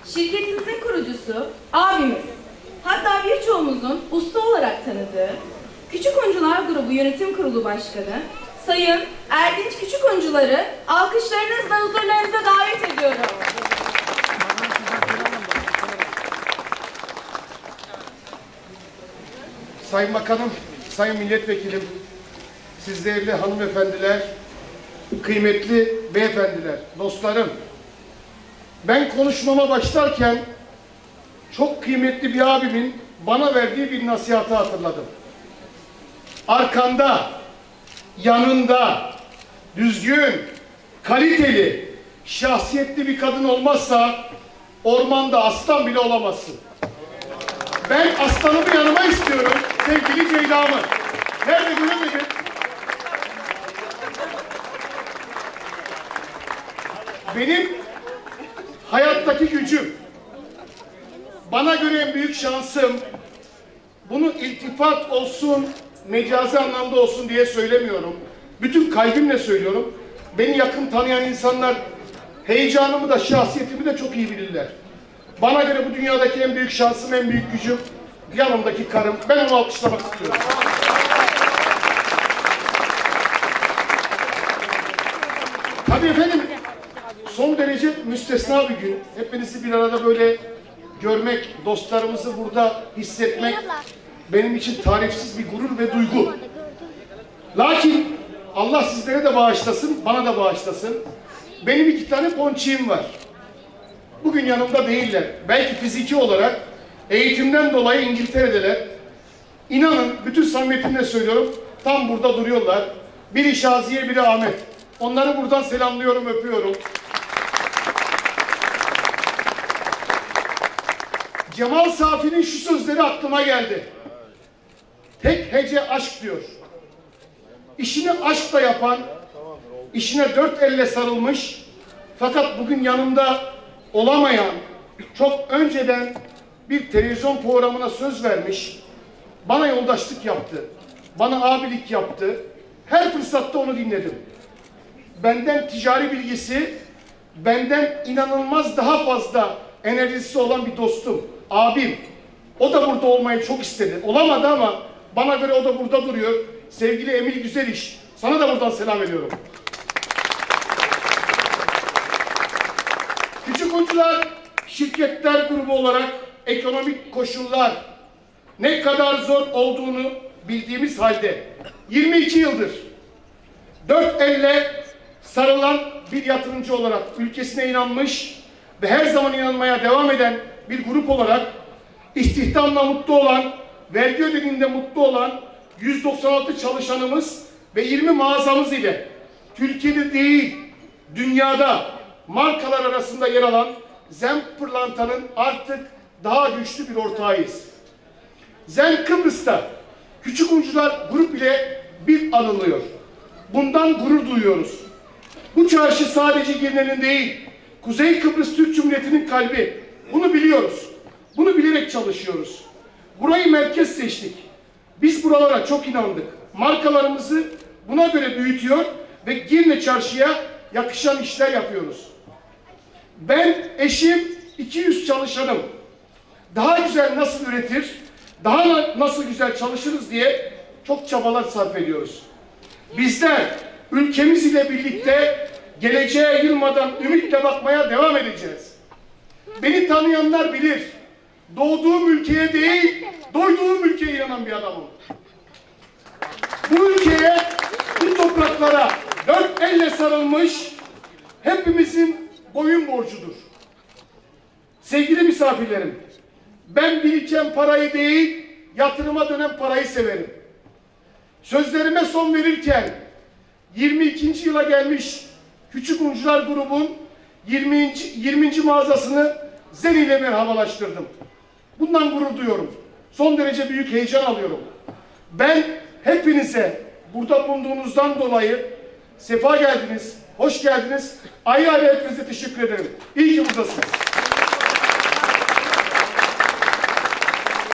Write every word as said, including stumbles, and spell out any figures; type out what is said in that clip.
Şirketimizin kurucusu abimiz, hatta birçoğumuzun usta olarak tanıdığı Küçük Oyuncular Grubu Yönetim Kurulu Başkanı Sayın Erdinç Küçük Oyuncuları alkışlarınızla huzurlarınıza davet ediyorum. Sayın Bakanım, Sayın Milletvekilim, siz değerli hanımefendiler, kıymetli beyefendiler, dostlarım. Ben konuşmama başlarken çok kıymetli bir abimin bana verdiği bir nasihatı hatırladım. Arkanda, yanında düzgün, kaliteli, şahsiyetli bir kadın olmazsa ormanda aslan bile olamazsın. Ben aslanımı yanıma istiyorum, sevgili Ceyda'mı. Nerede göremedim? Benim hayattaki gücüm, bana göre en büyük şansım, bunu iltifat olsun, mecazi anlamda olsun diye söylemiyorum. Bütün kalbimle söylüyorum. Beni yakın tanıyan insanlar heyecanımı da şahsiyetimi de çok iyi bilirler. Bana göre bu dünyadaki en büyük şansım, en büyük gücüm yanımdaki karım. Ben onu alkışlamak istiyorum. Tabii efendim, son derece müstesna bir gün. Hepinizi bir arada böyle görmek, dostlarımızı burada hissetmek benim için tarifsiz bir gurur ve duygu. Lakin Allah sizlere de bağışlasın, bana da bağışlasın. Benim iki tane ponçiğim var. Bugün yanımda değiller. Belki fiziki olarak eğitimden dolayı İngiltere'deler. İnanın, bütün samimiyetimle söylüyorum, tam burada duruyorlar. Biri Şaziye, biri Ahmet. Onları buradan selamlıyorum, öpüyorum. Cemal Safi'nin şu sözleri aklıma geldi. Tek hece aşk diyor. İşini aşkla yapan, işine dört elle sarılmış, fakat bugün yanımda olamayan, çok önceden bir televizyon programına söz vermiş, bana yoldaşlık yaptı, bana abilik yaptı. Her fırsatta onu dinledim. Benden ticari bilgisi, benden inanılmaz daha fazla enerjisi olan bir dostum, abim. O da burada olmayı çok istedi. Olamadı ama bana göre o da burada duruyor. Sevgili Emil Güzeliş, sana da buradan selam ediyorum. Küçük Oyuncular Şirketler Grubu olarak ekonomik koşullar ne kadar zor olduğunu bildiğimiz halde yirmi iki yıldır dört elle sarılan bir yatırımcı olarak ülkesine inanmış ve her zaman inanmaya devam eden bir grup olarak istihdamla mutlu olan, vergi ödediğinde mutlu olan yüz doksan altı çalışanımız ve yirmi mağazamız ile Türkiye'de değil, dünyada markalar arasında yer alan Zen Pırlanta'nın artık daha güçlü bir ortağıyız. Zen Kıbrıs'ta Küçük Oyuncular Grup ile bir anılıyor. Bundan gurur duyuyoruz. Bu çarşı sadece Girne'nin değil, Kuzey Kıbrıs Türk Cumhuriyeti'nin kalbi. Bunu biliyoruz. Bunu bilerek çalışıyoruz. Burayı merkez seçtik. Biz buralara çok inandık. Markalarımızı buna göre büyütüyor ve Girne çarşıya yakışan işler yapıyoruz. Ben, eşim, iki yüz çalışanım. Daha güzel nasıl üretir, daha nasıl güzel çalışırız diye çok çabalar sarf ediyoruz. Bizler ülkemiz ile birlikte geleceğe yılmadan ümitle bakmaya devam edeceğiz. Beni tanıyanlar bilir. Doğduğum ülkeye değil, doyduğum ülkeye inanan bir adamım. Bu ülkeye, bu topraklara dört elle sarılmış hepimizin boyun borcudur. Sevgili misafirlerim, ben biriken parayı değil, yatırıma dönen parayı severim. Sözlerime son verirken yirmi ikinci yıla gelmiş Küçük Oyuncular Grubu'nun yirminci. yirminci mağazasını Zen ile merhabalaştırdım. Bundan gurur duyuyorum. Son derece büyük heyecan alıyorum. Ben hepinize burada bulunduğunuzdan dolayı sefa geldiniz, hoş geldiniz. Ayrı ayrı hepinize teşekkür ederim. İyi ki buradasınız.